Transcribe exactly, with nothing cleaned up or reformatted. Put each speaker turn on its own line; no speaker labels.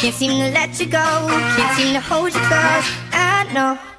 Can't seem to let you go, can't seem to hold you, girl. I know